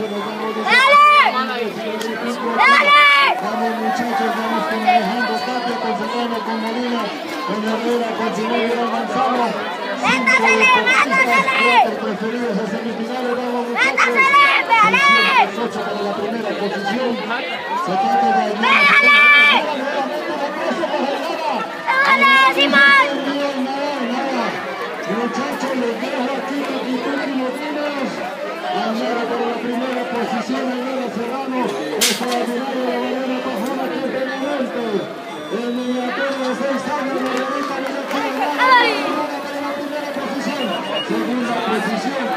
Vamos muchachos, vamos con Alejandro Tapia, con Serrano, con Molina, con Herrera, con Silvio Manzano. Preferidos a semifinales, vamos muchachos. 18 para la primera posición. Se trata de muchachos, les dejo aquí los últimos tiros. Añara para la primera posición, Herrera Serrano, extraordinario de Valera Pajona, temperamento. El miniatura de 6 años, Margarita Villarreal, para la primera posición. Segunda posición.